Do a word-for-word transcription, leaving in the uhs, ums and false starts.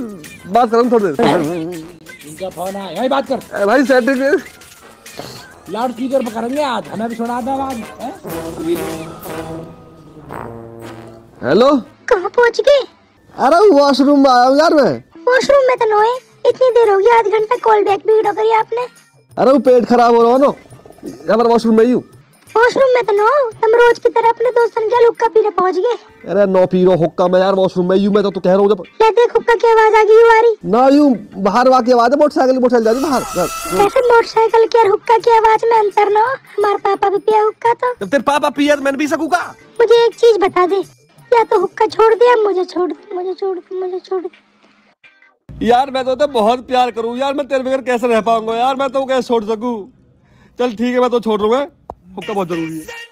बात करूँ थोड़ी देर। इनका फोन आया, यही बात कर भाई सेटिंग लाउड स्पीकर पर करेंगे आज, हमें भी सुना दो आवाज। हेलो, कहाँ पहुँच गए? अरे वॉशरूम में आया हूँ यार मैं। वॉशरूम में तो नो है, इतनी देर हो गई, आध घंटा कॉल बैक भी करी आपने। अरे वो पेट खराब हो रहा हो ना, हमारे वॉशरूम में ही हूँ। वॉशरूम में तो नो, तुम रोज की तरह अपने दोस्तों के हुक्का पीने पहुँच गए। अरे नो पी रो हुक्का मैं यार, वॉशरूम में ही हूँ मैं तो, तो कह रहा हूँ जब। ले देख हुक्का की आवाज आ गई हमारी। ना यूं बाहर वाकी आवाज है, मोटरसाइकिल मोटरसाइकिल जा रही बाहर। ऐसे मोटरसाइकिल की और हुक्का की आवाज में अंतर ना, हमारे पापा भी पिया हुक्का तो। जब तेरे पापा पिया तो मैं पी सकूंगा? मुझे एक चीज बता दे, या तो हुक्का छोड़ दे या मुझे छोड़ दे, मुझे छोड़ दे, मुझे छोड़ दे। यार मैं तो, तो बहुत प्यार करूँ यार, मैं तेरे बगैर कैसे रह पाऊंगा यार, मैं तो कैसे छोड़ सकूं। चल ठीक है मैं तो छोड़ रहा हूँ, हुक्का बहुत जरूरी है।